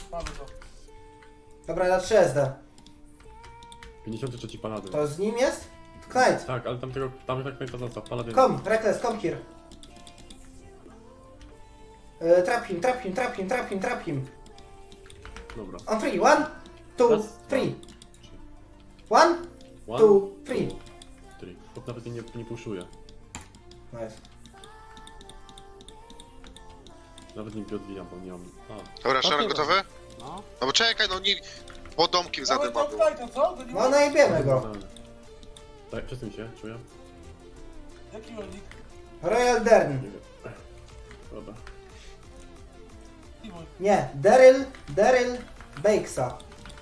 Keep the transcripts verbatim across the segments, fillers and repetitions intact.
Mamy to. Dobra, na trzy S D. pięćdziesiąty trzeci paladyn. To z nim jest? Knight. Tak, ale tam tego, tam tak Knighta zostaw, paladyn. Come, Reckless, come here. Uh, trap him, trap him, trap him, trap him, trap him. Dobra. On three, one, two, Raz, three. dwa, trzy. One, One, two, three. three. Chłop nawet nie, nie puszuje. Nice. Nawet nie odwijam, bo nie mam... A, Dobra, Sharon gotowy? No. No bo czekaj, no nie... Pod domkiem za Dawaj dyma top było. Knighta, co? To nie No ma... najebiemy go. tak, przesuń się, czuję. Jaki rolnik? Royal Dern. Nie wiem. Dobra. Timuj. Nie, Daryl, Daryl Bakesa.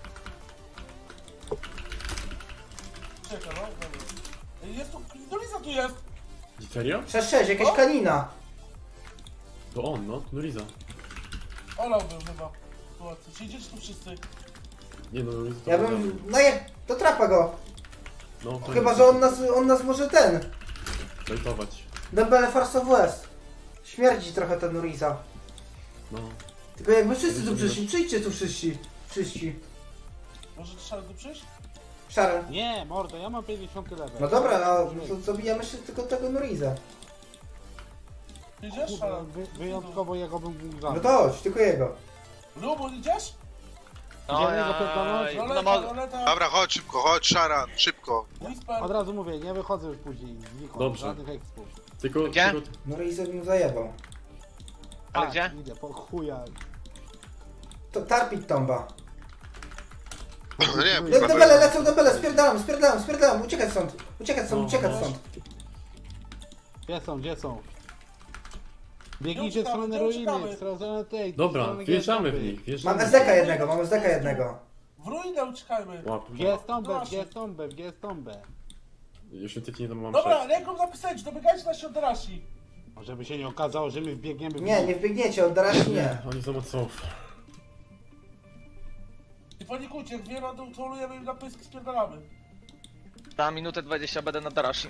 Czekaj, no. Dobra. Ej, jest tu... Doliza tu jest! Serio? sześć sześć, jakaś O! kanina. To on, no, to Nuriza. Olał był chyba. Sytuacji. Czy idziecie tu wszyscy? Nie no, Nuriza to Ja był bym... dobry. No je... To trapa go. No, to Chyba, nie- że on nas, on nas może ten. Bejtować. Dembele Force of West. Śmierdzi trochę ten Nuriza. No. Tylko jakby wszyscy tu przyszli, przyjdźcie tu wszyscy. Wszyscy. Może trzeba tu przyjść? Sharon. Nie, mordo, ja mam pięćdziesiąt level. No dobra, no to zabijamy się tylko tego Nuriza. Idziesz? Kurwa, Sharon? wy, wyjątkowo jego bym mógł No zabić. to chodź, tylko jego. Lubu, idziesz? No, Idziemy ja, go pierdolnąć? no, Roleta, mo- roleta. Dobra, chodź szybko, chodź Sharon, szybko. Whisper. Od razu mówię, nie wychodzę już później znikąd. Dobrze. Żadnych expów. Tylko, Gdzie? tylko... Nuriza bym zajebał. Ale Tak, gdzie? Idę po chuja. To Tarpit Tomba. No nie, De- kurwa, to Dembele, jest... lecą dembele, spierdalam, spierdalam, spierdalam, uciekać stąd. Uciekać stąd, No, uciekać no. stąd. Gdzie są, gdzie są? Nie Biegnijcie w uciekamy, stronę nie ruiny, uciekamy. w stronę tej. w Dobra, stronę wjeżdżamy w Gestampy. nich, wjeżdżamy. Mam S D K jednego, mam S D K jednego. W ruinę uciekajmy. Łap. Gdzie jest tombę, Proszę. gdzie jest tombę, gdzie jest tombę? Jeśli ty nie to mam Dobra, sześć. ręką zapisać, dobiegajcie na Sioderashi. Żeby się nie okazało, że my wbiegniemy w Nie, nie wbiegniecie, od Darashi nie. Oni są od sof. I panikujcie, jak wiemy, to trolujemy im na pyski, spierdalamy. Na minutę dwadzieścia będę na Darashi.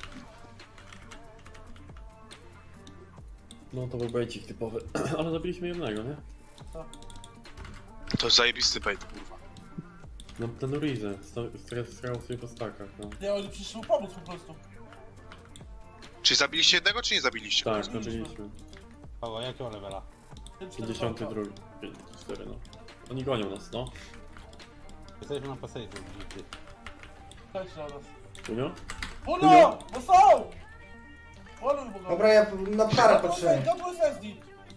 No to był bejcik typowy. Ale zabiliśmy jednego, nie? To jest zajebisty bait, kurwa. No ten Nurizę, strał sobie po stakach, no. Nie, oni przyszli mu pomóc po prostu. Czy zabiliście jednego, czy nie zabiliście? Tak, zabiliśmy. Kogo, jakiego levela? pięćdziesiąty drugi. pięćdziesiąty cztery, no. Oni gonią nas, no. Jesteśmy na pasejcie. Chodźcie na nas. Unio? Punio! No są! Poluj mu go. Dobra, ja na parę potrzebuję. Gotów jest S D.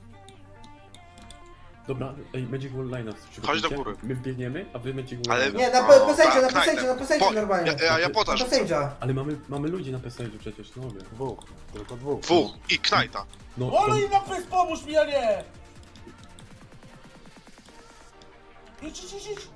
Dobra, ej, Magic Wall Line'a Chodź do góry. My wbiegniemy, a wy Magic Wall Ale- Line'a. Nie, na O, pesejcie, na tak, pesejcie, tak. na pesejcie Po- normalnie. Ja, ja, ja Na podaż. pesejcia. Ale mamy, mamy ludzi na Pesage'u przecież, no wie. Dwóch, tylko dwóch. Dwóch i Knighta. No, Poluj to, im na pysk, pomóż mi, a nie! Idź, idź, idź, idź.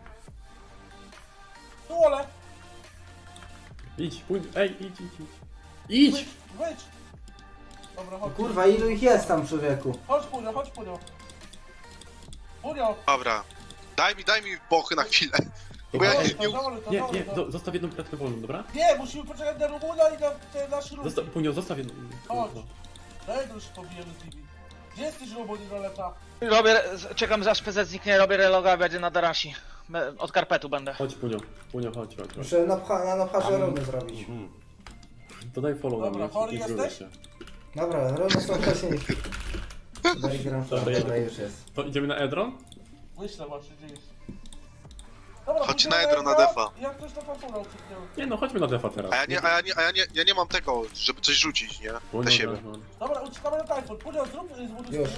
Tu ole. idź, pójdź, ej, idź, idź, idź. Idź! Wyjdź, wyjdź. Dobra, chodź. Kurwa, ilu ich jest tam, człowieku? Chodź, Punio, chodź, Punio. Punio. Dobra. Daj mi, daj mi bochy na chwilę. Bo ja Dobra, nie, ej, nie... Dawaj, to, nie, dawaj, nie, to. do, zostaw jedną klatkę wolną, dobra? Nie, musimy poczekać na Rumuna i na te nasze ruchy. Zostaw, Punio, zostaw jedną. Chodź. No. Daj, to już pobijemy z nimi. Gdzie jesteś, Rumun i Roleta? Robię, czekam aż P Z zniknie, robię reloga, będzie na Darashi. Be- Od karpetu będę. Chodź, Punio, Punio, chodź, chodź, chodź. Muszę na, pcha, na napcharze runy zrobić. Mhm. To daj follow na Dobra, mnie, chory nie zgubię jesteś? się. Dobra, runy są wcześniejsze. Daj gram Dobra, dobra, jedę. już jest. To idziemy na Edron? Wyślę właśnie, gdzie jest. Dobra, Chodźcie pójdziemy na Edro, na Edro. defa. Jak ktoś na fanturę ucieknie. Nie no, chodźmy na defa teraz. A ja nie, a ja nie, a ja nie, ja nie mam tego, żeby coś rzucić, nie? Punio, Na siebie. no, no. Dobra, uciekamy na Typhoon. Punio, zrób y, z budu Już.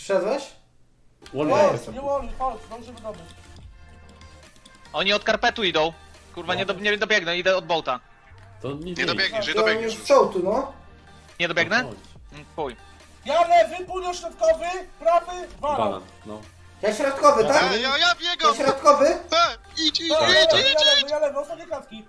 Przyszedłeś? Wall Nie, jest. Chodź, nie woluj, chodź, dążymy do mnie. Oni od karpetu idą. Kurwa, nie, do, nie dobiegnę, idę od bolta. To nic Nie dobiegniesz, nie To dobiegniesz już już. są tu, no. Nie dobiegnę? Chodź. Mm, Chuj. Ja lewy, północ środkowy, prawy, banan. Banan, no. Ja środkowy, tak? Ja, ja, ja Ja biegam! środkowy? E, idź, idź, Dobra, idź, ja idź, lewy, idź! ja lewy, ostatnie klatki.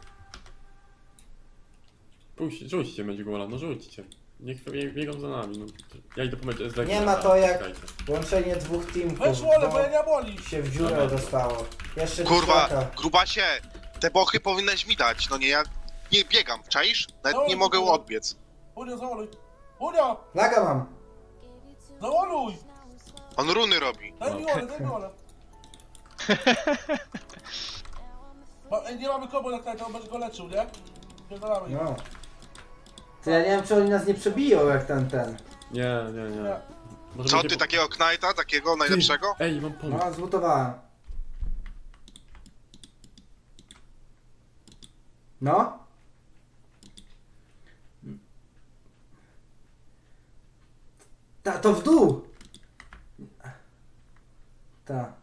Puść, rzućcie będzie gola, no rzućcie. Niech bie- biegą za nami, no. Ja idę pomyć S D. Nie ma to jak- Czekajcie. Łączenie dwóch teamków, Weź wolę, bo ja bo nie boli. się w dziurę Dobra. dostało. Jeszcze Kurwa, dziesiątka. grubasie, te bochy powinieneś mi dać, no nie, ja nie biegam, czaisz? Nawet nie mogę odbiec. Unio, zawoluj. Unio, Laga mam. zawoluj. On runy robi. Daj mi wolę, daj mi wolę. Bo, ej, nie mamy komu na kraj, to on będzie go leczył, nie? Pierdolamy ich. No. To ja nie wiem, czy oni nas nie przebiją jak ten, ten. Nie, nie, nie. Nie. Może Co będzie ty, po- takiego knajta, takiego najlepszego? Ej, mam pomysł. No, zbutowałem. No? Ta, to w dół! Ta.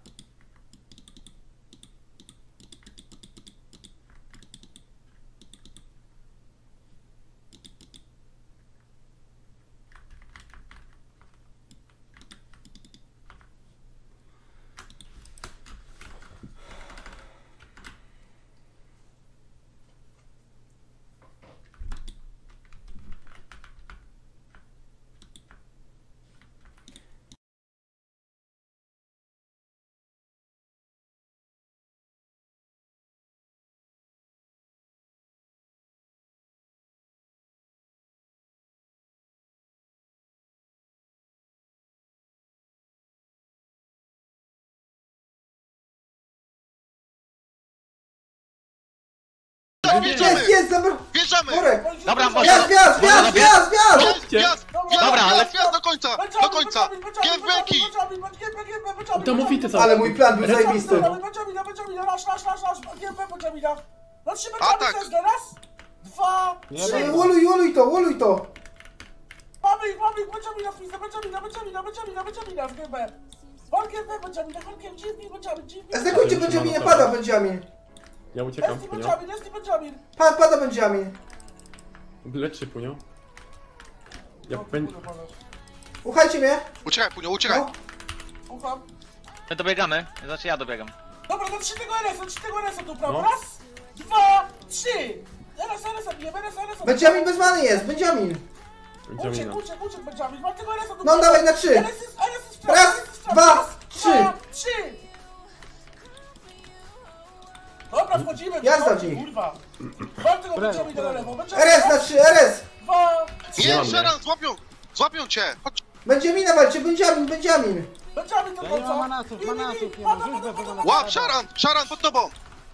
Wjeżdżamy! Jest, jest, dobra! Wjeżdżamy! Worek! Dobra, może- Wjazd, wjazd, wjazd, wjazd, wjazd! Wjazd, wjazd, Dobra, ale- wjazd, wjazd do końca, do końca! Give beki! Niesamowite co? Ale mój plan był zajebisty. Benjamina, Benjamina, raz, raz, raz, raz, G M P Benjamina. Na trzy Atak. Benjamina jest raz, dwa, Nie trzy. Ej, Woluj, woluj to, woluj to! Mamy ich, mamy ich, Benjamina, Fizza, Benjamina, Benjamina, Benjamina, Benjamina w G M P. Wal G M P Benjamina, wal G M P, Benjamin, Benjamin. Zdekujcie Benjamin, nie pada Benjamin! Ja uciekam, Jest Punio. Benjamin, jest Benjamin. Pad, pada Benjamin! Lecz się, Punio. Ja O, będzie... kurde, Boże. Uchajcie mnie! Uciekaj, Punio, uciekaj! No. Ufam. My dobiegamy, znaczy ja dobiegam. Dobra, na trzy tego R S, na trzy tego R S tu prawo. No. Raz, dwa, trzy. R S, R S, bijemy, R S, R S. Benjamin bez many jest, Benjamin! Benjamina. Uciek, uciek, uciek Benjamin, mam tego R S tu No dawaj na trzy! R S jest, R S jest w prawo, Raz, R S jest w prawo. dwa, Raz, trzy. dwa, trzy. Dobra, wchodzimy. Jazda wchodź, w nich. Kurwa. Mam tego Prawo, Benjamina na lewo. Benjamin, R S na trzy, R S! dwa, trzy. Nie, Mamy. Sharan, złapią! Złapią cię! Chodź! Benjamina walcie, Benjamin, Benjamin! Benjamin do Ja końca. nie mam manasów, I, i, i, manasów nie pada, mam, rzuć pada, do pada, tego pada. Łap, Sharan! Sharan pod tobą!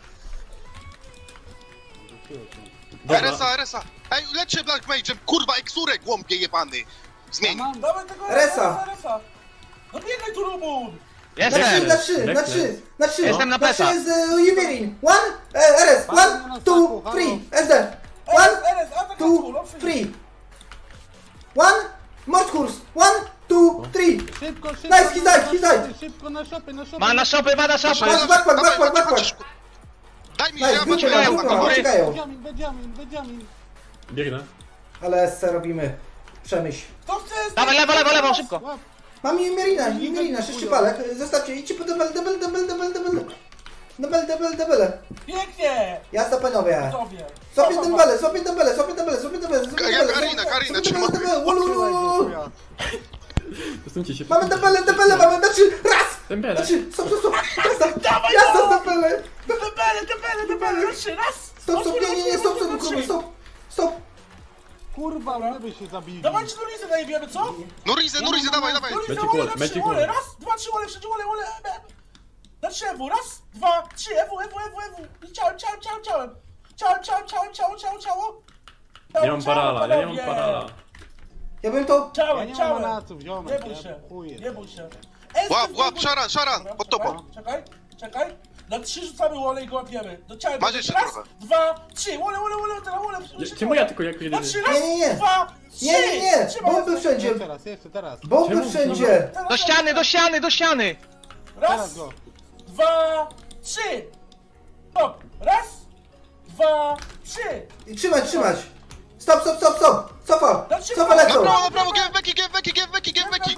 Dobra. R S A, R S A! Ej, lecz się Black Mage'em, kurwa, eksurek, głąbie jebany! Zmień! Mam. Dawaj tego R S A. R S A. No biegaj tu, Rumun. Na trzy, Jestem! na trzy, na Black trzy, na trzy! Jestem na Na trzy pesa. jest e, Ymirin! One, e, R S, one, two, three, S D! R One, S, R S, atak na two, skór, option. three! One, Mordhurs! One, two, three! Szybko, szybko! Nice, he died, he na- died. Szybko na szopy, na szopy! Ma na szopy, ma na szopy! Backpack, backpack, Dawaj, backpack, chodź, backpack! chodź. Daj mi, Nice, ja dupę poczekaj, mam, do dupę mam, góry. uciekają! Benjamin, Benjamin, Benjamin! Biegnę. Ale S C robimy. Przemyśl. Kto chce? Dawaj, lewo, lewo, lewo, szybko! Łap! Mam Ymirina, Ymirina, sześciopalek. Zostawcie, idźcie po debel, debel, debel, debel, debel. Debel, debel, debel. Pięknie. Jazda panowie. Tobie. Złapię debele, złapię debele, złapię debele, złapię debele, złapię Ja debele. Karinę, Karinę, złapię trzymaj. debele, ulu, ulu, ulu. Dostańcie się. Mamy debele, debele, mamy, znaczy, raz! Dembele. Znaczy, stop, stop, stop, jazda, jazda, debele. Debele, debele, debele. Trzy, raz. Stop, stop, nie, nie, nie, stop, stop, stop, stop, stop. Kurwa, my by się zabili! Dawajcie Nurizę najebiemy, co? Nurizę, Nurizę, dawaj, dawaj! Nurizę, Magic wole wall, na trzy, magic wole. wall. Raz, dwa, trzy, wole, wszędzie wole, wole. e, e. Na trzy E W, raz, dwa, trzy, E W, E W, E W, E W. I ciałem, ciałem, ciałem, ciałem. Ciałem, ciałem, ciałem, ciało, ciało, ciało. Nie mam parala, ja nie mam parala. Ja bym to... Ja Ciałem, nie mam ciałem. manasów, Nie ziomek, bój ja się, chuję. nie bój się. S Łap, D łap, w Sharan, Sharan, Dobra, pod czekaj, tobą! Czekaj, czekaj. Na trzy rzucamy wolę i go łapiemy. Do ciała. Masz jeszcze raz, trochę. dwa, trzy. Wolę, wolę, wolę, teraz wolę. Czemu ja tylko jako Na jedyny? trzy, raz, Nie, nie, nie. dwa, trzy. Nie, nie, nie! Trzymaj, Bomby raz, wszędzie! Jeszcze raz, jeszcze teraz. Bomby Czemu? wszędzie! teraz, Do ściany, do ściany, do ściany! Raz, Teraz go. dwa, trzy. Stop. Raz, dwa, trzy. I trzymać, trzymać! Stop, stop, stop, stop! Cofa! Dlaczego? Cofa Na lecą! prawo, na prawo, give backi, give backi, give backi, give backi!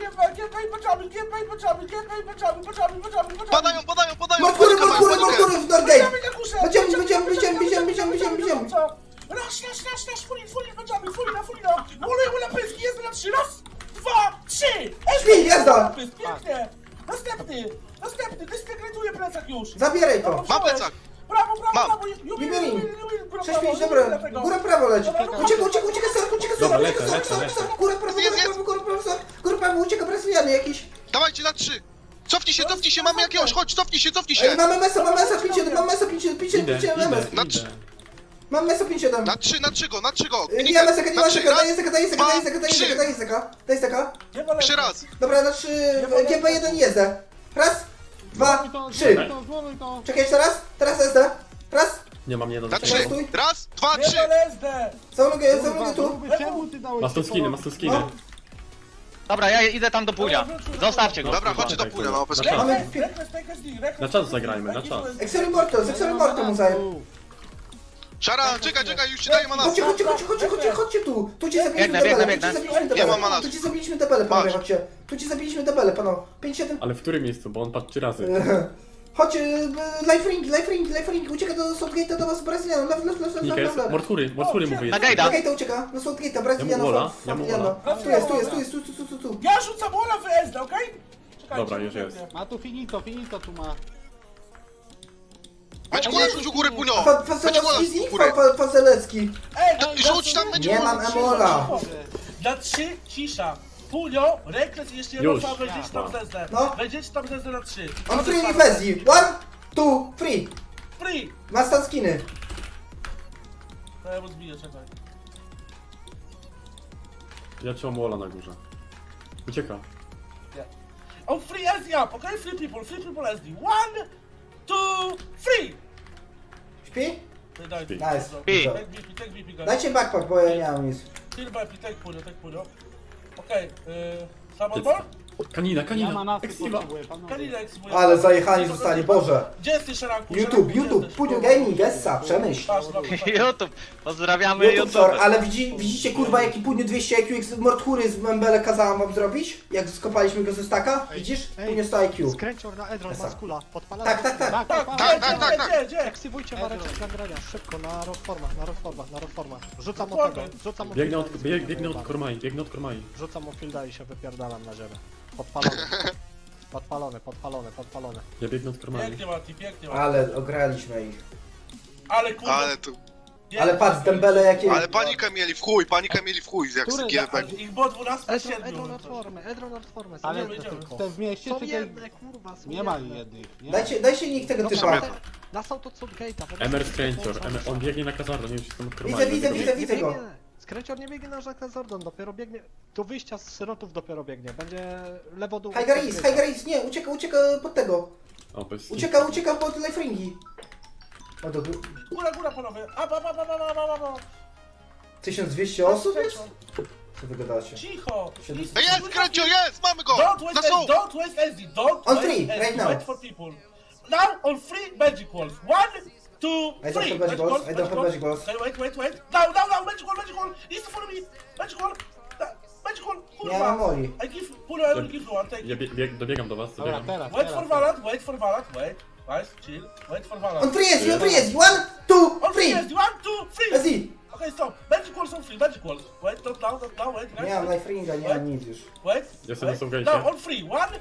Padają, padają, padają! Morkury, Panikę mają, morkury, panikę. morkury w Norgate! Będziemy, będziemy, będziemy, będziemy, będziemy, będziemy, będziemy! Raz, raz, raz, raz, full in, full in, będziemy, full in, full in, wolę, wolę, pyski, jest na trzy, raz, dwa, trzy! Śpi, jazda! Pięknie! Następny, następny, dyskretuje plecak już! Zabieraj to! Ma plecak! Brawo, brawo, Mam. brawo, jubil, Jubil. jubil, jubil, brawo, sześć pięć, brawo, dobra, tego. góra prawo leć! Dobra, dobra. Ucieka, ucieka, ucieka, sork, ucieka, sork, Dobra, ucieka, lecę, sork, lecę, sork, lecę. sork, góra prawo, Jest, góra jest. prawo, góra prawo, sork, góra prawo, ucieka, Brazyliany jakiś! Dawajcie na trzy! Cofnij się, cofnij się, mamy jakiegoś, chodź, cofnij się, cofnij Ej, się! mamy mesa, mamy mesa, pięć jeden, mamy mesa, pięć jeden, pięć jeden, Idę, pięć jeden, idę, MS. Na idę. trzy. Mam mesa pięć jeden. Na trzy, na trzy go, na trzy go! Nie ma seka, nie Na ma trzy, seka, raz, daję seka, daję seka, dwa, daję seka, daję trzy. seka, daję seka, daj seka. Nie wolę. Jeszcze raz! Dobra, na trzy, G P jeden jezdę. Raz, dwa, Złomuj to, trzy. złomuj to, złomuj to. Czekaj jeszcze raz, teraz jezdę. Raz, Nie mam nie do Na Czekaj, trzy! stój. Raz, dwa, Nie trzy! wolę S D! zamogę, zamogę Kurwa, tu. gruby, czemu ty dałeś Masz to się skiny, porobić? masz to skiny. No. Dobra, ja idę tam do punia. Zostawcie go. Dobra, Kurwa, chodźcie do tak, pula, kurwa. no bez Na kitu. czas. Mamy- Rekres, rekres, rekres, Na czas zagrajmy, na czas. Exory Morto, Exory Morto mu zajeb. Szara, czekaj, czekaj, już ci daję manasy. Chodźcie, chodźcie, chodźcie, chodźcie, chodźcie, chodźcie tu. Tu ci zabiliśmy Biegnę, debele, biegnę, tu ci biegnę. zabiliśmy Nie mam debele. manasy. Tu ci zabiliśmy debele, panowie, Masz. chodźcie. Tu ci zabiliśmy debele, panowie. pięć jeden. Ale w którym miejscu? Bo on padł trzy razy. Chodź, life ring, life ring, life ring, ucieka do Southgate'a, do was Brazylianu, lew, lew, lew, lew, Nikes, lew, lew. Mortury, Mortury mu Na wyjeżdża. gejda. Southgate'a ucieka, do Southgate'a, Brazylianu, Ja mu wola, ja mu Southgate'ano. wola. Tu jest, tu jest, tu jest, tu, tu, tu, tu, tu. Ja rzucam Ola w S D, okej? Czekajcie, Dobra, już pięknie. jest. Ma tu finito, finito tu ma. Będzie kula u góry, punio! Fa- Będzie kula Fazelecki z u nich, góry! Fa- Fa- Fazelecki. Ej, To- Rzuć tam, będzie Nie kula! mam emola. Na trzy, cisza. Punio, rekres i jeszcze jedno Już. samo, wejdziecie tam z S D. No. Wejdziecie tam z S D na trzy. On free i Fezzi. One, two, free. Free! Ma stan skiny. To ja mu zbiję, czekaj. Ja trzymam Wola na górze. Ucieka. On free S D up, okej? Free people, free people S D. One, two, free! Śpi? Daj, Śpi. daj, Nice. Śpi. Take B P, take B P, guys. Dajcie backpack, bo ja nie mam nic. Kill B P, take punio, take punio. Okej, yy... Samon ball? Kanina, Ja kanina. manasy Exiva. potrzebuję, panowie. Kanina eksmuje. Ale zajechani zostanie, Boże. Gdzie jesteś, Szeranku? YouTube, Szeranku, gdzie YouTube, jesteś? Pudio Gaming, Essa, przemyśl. Patrz, dobra, patrz. YouTube. Pozdrawiamy YouTube, YouTube. sorry, ale widzi, widzicie kurwa jaki Pudio dwieście I Q X Morthury z Membele kazałam wam zrobić? Jak skopaliśmy go ze staka? Widzisz? Pudio sto I Q. Skręcior na Edron Esa. ma skula. Podpala. Tak, tak, tak. Tak, Tak, tak, tak, tak, tak, tak. gdzie, gdzie? Aktywujcie mareczek nagrania. Szybko, na rozformach, na rozformach, na rozformach. Rzucam od Dokładnie. tego, rzucam od Biegnę od, fielda i bieg, się biegnę od wypierdalam. Kormai, biegnę od Kormai. Rzucam od fielda i się wypierdalam na ziemię. Podpalone. Podpalone, podpalone, podpalone. Ja biegnę od Kormai. Pięknie, Mati, pięknie, Mati. Ale ograliśmy ich. Ale kurwa... Ale tu... pięknie. Ale patrz, Dembele jakie... Ale panikę mieli w chuj, panikę mieli w chuj, jak z Który? G F B. Ich było dwunastu Edron, siedmiu. Edron od formy, Edron od formy. Są Ale jedne będziemy. tylko. Te w mieście Są czy te... jedne, kurwa, są Nie ma jedne. jednych. Nie Dajcie, dajcie nick tego Dobra, typa. te- Na są to Southgate'a. Emer Skręcior, Emer, on biegnie na kazardę, nie wiem czy jestem od Kormai. Widzę, widzę, dlatego- widzę, widzę go. Skręcior nie biegnie na Jacques Zordon, dopiero biegnie... Do wyjścia z syrotów dopiero biegnie. Będzie lewo dół. Hygaris, Hygaris, nie, ucieka, ucieka pod tego. O, bez Ucieka, ucieka pod life ringi. O to Góra, góra, panowie. A, ba, ba, ba, ba, ba, ba, ba. tysiąc dwieście osób jest? Co wy gadacie? Cicho. Siedemset. Ej, jest, Kręcio, jest, mamy go! Don't Na waste, są! don't waste S D. Don't On waste free, S D. right now. Wait for people. Now on free magic walls. One, two, I don't three. have magic balls, I don't have magic balls. Okay, wait, wait, wait. Now, now, now, magic wall, magic wall. Easy for me. Magic wall. Da- Magic wall. Nie mam Kurwa. moli. I give, Pulo, I will give you one. Take Ja it. bieg, bieg, dobiegam do was, Dobra, dobiegam. teraz, Wait teraz. for Valad, wait for Valad, wait. Nice, chill. Wait for Valad. On free jest, on free jest! One, two, On free. free! Yes, one, two, free. S D! Okay, stop. Magic walls on free, magic walls. Wait, not now, not now, wait, guys. Nie mam life ringa, nie mam nic już. Wait. Jestem na wait. Southgate'cie. Now on free. One,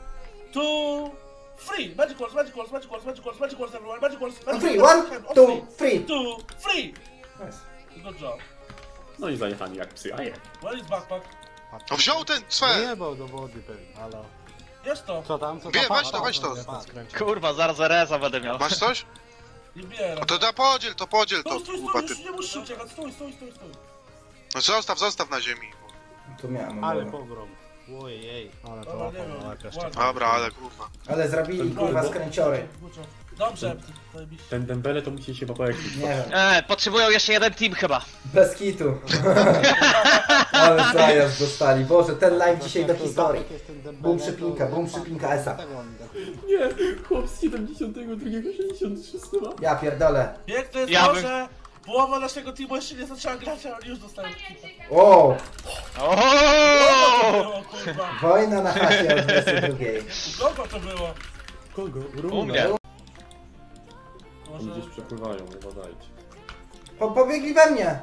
two, three. Magic walls, magic walls, magic walls, magic walls, magic walls, everyone. Magic walls. On magic free, walls, one, on two, free! Two, free. Nice. Good job. No i zajechani jak psy, a je. Where is backpack? No wziął ten, Nie swe! jebał do wody pewnie. Halo. Jest to. Co tam, co Wie, tam? weź to, weź to. Pa. Skręcior. Kurwa, zaraz Reza będę miał. Masz coś? Nie bierę. No to da podziel, to podziel to, Stój, stój, kurwa stój, ty. już nie musisz uciekać. Stój, stój, stój, stój. No zostaw, zostaw na ziemi. Tu miałem Ale emola. pogrom. Ojej, ale to Dobra, łapał nie wiem, na łeb jeszcze. ładnie. Dobra, ale kurwa. Ale zrobili kurwa skręciory. Dobrze, zajebiście. Ten Dembele to musi się po jakiś... Nie wiem, E, potrzebują jeszcze jeden team chyba. bez kitu. Ale zajazd dostali. Boże, ten live dzisiaj do historii. Bum przypinka, bum przypinka Esa. Nie, chłop z siedemdziesiątego drugiego, sześćdziesiąt trzy ma. Ja pierdolę. Piękne jest Ja to, bym- że połowa naszego teamu jeszcze nie zaczęła grać, a oni już dostają kitę. O, O! Było, kurwa. wojna na chacie od dwudziestej drugiej. U kogo to było? Kogo? U Runa. mnie. Oni Może... gdzieś przepływają, nie badajcie. Po, pobiegli we mnie.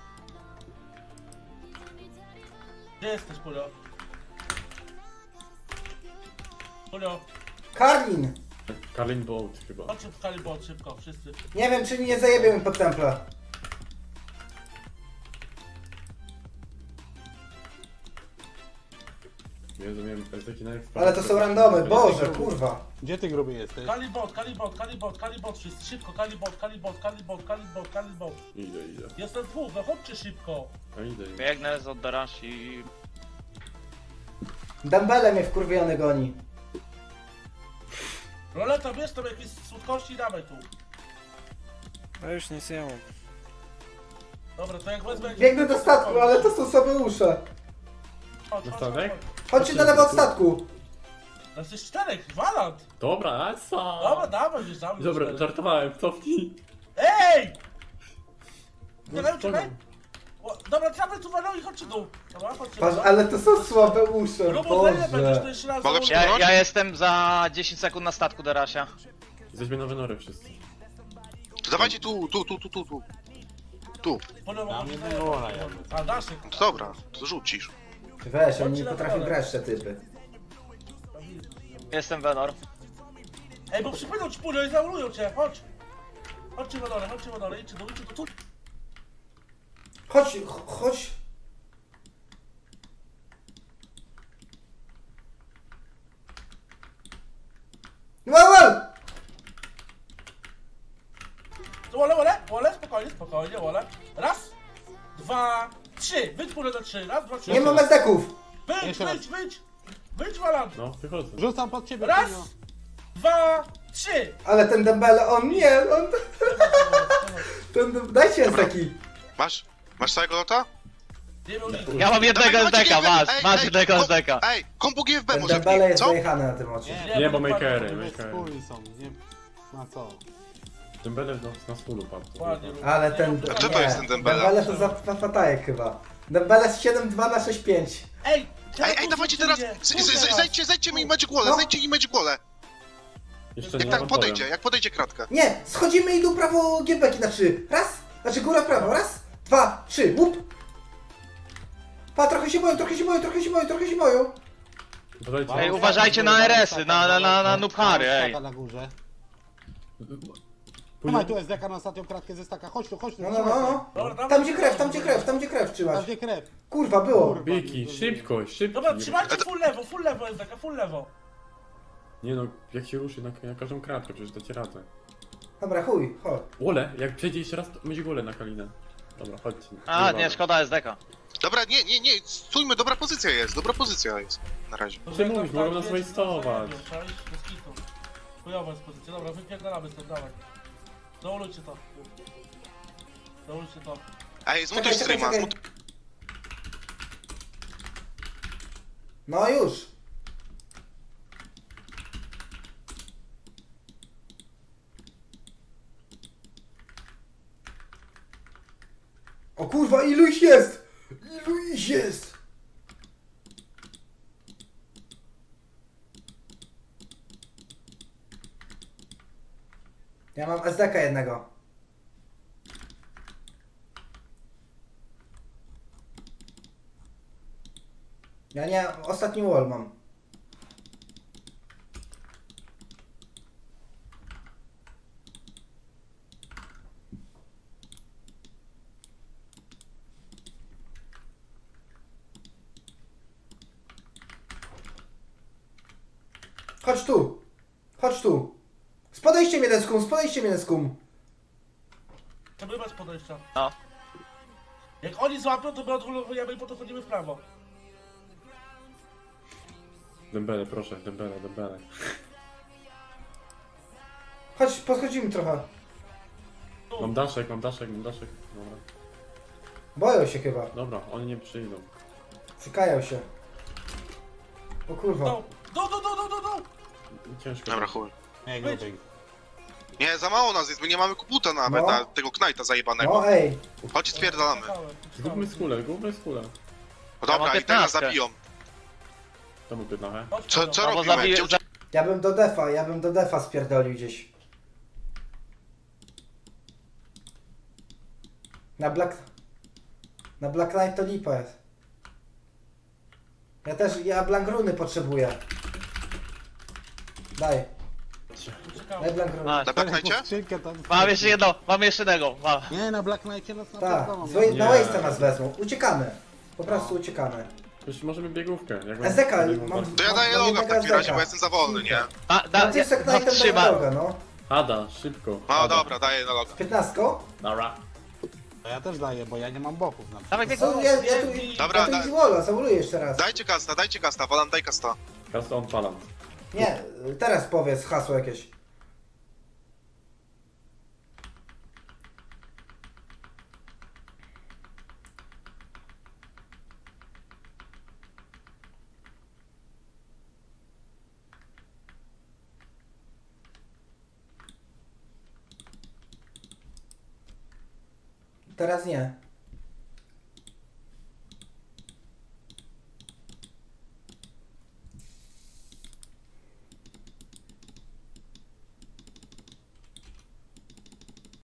Gdzie jesteś, Pulio? Pulio, Karlin. Karlin Bolt chyba. chodźcie w Kalibot szybko, wszyscy. Nie wiem, czy nie zajebiemy pod templa. Jezu, miałem taki na ekspert. Ale to są randomy, Boże, kurwa. Gdzie ty gruby jesteś? Kalibot, Kalibot, Kalibot, Kalibot, wszyscy szybko, Kalibot, Kalibot, Kalibot, Kalibot, Kalibot. Idę, idę. Jestem dwóch, no chodźcie szybko. A idę, idę. Biegnę z Oddarashi. Dembele mnie wkurwiony goni. Roleta, bierz tam jakieś słodkości i dawaj tu. Ja już nic nie mam. Dobra, to jak wezmę... Biegnę do statku, ale to są sobie usze. Chodź, Na chodź, statek? chodź. Chodźcie do lewo od statku. No jesteś czterech, walant. Dobra, Asa! Dobra, dawaj, wjeżdżamy. Dobra, czterech. żartowałem, cofnij. Ej! No, Czekaj, czekaj. spoko. O, dobra, trzeba tu walą i chodźcie dół. Dobra, chodźcie. Patrz, ale to są słabe usze, Robo, zajmę będziesz to Boże. jeszcze raz. Mogę założę. Ja, ja jestem za dziesięć sekund na statku Darasia. Jesteśmy na Wenory wszyscy. To dawajcie tu, tu, tu, tu, tu, tu. Tu. Polo, Tam mogę nie zajebać. było na A, Daszek. No to dobra, to rzucisz. Weź, oni nie potrafią grać te typy. Jestem Venor. Ej, bo przypłyną ci pulio i zaulują cię, chodź. Chodźcie na dole, chodźcie na dole, idźcie do, idźcie do tu. Chodź, ch- chodź. Wal! Wole, wole, wole, spokojnie, spokojnie, wole. Raz, dwa, trzy. Wyjdź pulio na trzy. Raz, dwa, trzy. Nie mam ezdeków. Wyjdź, Jeszcze raz. wyjdź, wyjdź. Wyjdź, walant. No, wychodzę. Rzucam pod ciebie, Raz, Kunio. dwa, trzy. Ale ten Dembele, on nie, on... Ten, dajcie ezdeki. Masz? Masz całego lota? Nie miał nic. Ja mam jednego Dawaj, dawajcie S D K, G F B. masz, Ej, masz ej, jednego kom- S D K. Ej, kombo G F B Ten może Dembele wbić, jest co? dojechany na tym oczy. Nie, bo makery, Nie makery. wspólni są, nie ma co. Dembele no, na spulu padł. Ładnie. Ale ten... A kto to jest ten Dembele? Dembele to za za fatajek chyba. Dembele z siedem dwa na sześć pięć. Ej, Ej, ej, dawajcie teraz! z- z- z- Zejdźcie, zejdźcie mi Magic Wall'e, No. zejdźcie i Magic Wall'e! Jeszcze Jak nie tak mam podejdzie, jak podejdzie kratka. Nie, schodzimy i dół prawo G B K na trzy. Raz, znaczy góra prawo, raz, dwa, trzy, łup. Pa, trochę się boją, trochę się boją, trochę się boją, trochę się boją. Podajcie. Ej, uważajcie na R S y, na, na, na, na Nubhary, ej. Staka na górze. Później- Trzymaj tu S D K na ostatnią kratkę ze staka, chodź tu, chodź tu. No, no, trzymaj no, tu. no. Dobra, dawaj. Tam gdzie krew, tam gdzie krew, tam gdzie krew Tam trzymać. gdzie krew. Kurwa, było. Biki, szybko, szybko. Dobra, Nie- trzymajcie full lewo, full lewo jest taka, full lewo. Nie no, jak się ruszy na, na każdą kratkę, przecież dacie radę. Dobra, chuj, chodź. Ole, jak przejdzie jeszcze raz, to będzie gole na Kalinę. Dobra, chodźcie. A, nie, szkoda S D K. Dobra, nie, nie, nie, stójmy, dobra pozycja jest, dobra pozycja jest. Na razie. Ty mówisz, mogą nas waste'ować. Trzeba iść do skitu. Chujowa jest pozycja, dobra, wypierdalamy stąd, dawaj. Dołulujcie to. Dołulujcie to. Ej, zmutuj Czekaj, czekaj, streama, czekaj. zmutuj. No już. O kurwa, ilu ich jest? Ilu ich jest? Ja mam S D K jednego. Ja nie, ostatni wall mam. Chodź tu. Chodź tu. Spodejście mnie deskum, spodejście mnie deskum. Chcemy bez podejścia. No. Jak oni złapią, to my odwolujemy i potem chodzimy w prawo. Dembele, proszę, Dembele, Dembele. Chodź, podchodzimy trochę. Mam daszek, mam daszek, mam daszek. Dobra. Boją się chyba. Dobra, oni nie przyjdą. Cykają się. O kurwa. Do, do, do, do, do, do, do. Ciężko. Dobra, chuj. Nie, gruby. Nie, za mało nas jest, my nie mamy kubuta nawet, No. na tego knajta zajebanego. No ej. Chodź, spierdalamy. Czekałem, Zgubmy czekałem. skulę, zgubmy skulę. No dobra, mam i teraz piętnastkę. zabiją. To mu pytachę. Chodź, Co, Paweł. co No bo robimy? zabije- Gdzie ucie... Ja bym do defa, ja bym do defa spierdolił gdzieś. Na Black... Na Black Knight to lipa jest. Ja też, ja Blankruny potrzebuję. Daj, Czekałem. daj Blankruny. A, Na Black Knightie? Skrzynkę tam... mam jeszcze jedno, mam jeszcze jednego. Mam. Nie, na Black Knightie nas Tak, napierdolą. zły- na Nie. Waste'a nas wezmą. Uciekamy. Po prostu uciekamy. Już możemy biegówkę. Jak mam- S D K, jak mam... To ja daję mam loga w jednego takim razie, S D K. bo jestem za wolny, nie? A, No da, ty jest jak no, Knightem trzyma. daję drogę, no. Ada, szybko. No Ada. dobra, daję na loga. piętnastko? Dobra. To ja też daję, bo ja nie mam boków na przykład. Dawaj, bieg. Co, ja, ja tu... Dobra, ja tu da- Easy zamuluję jeszcze raz. Dajcie kasta, dajcie kasta, Walan, daj kasta. Kasta on palam. Nie, teraz powiedz hasło jakieś. Teraz nie.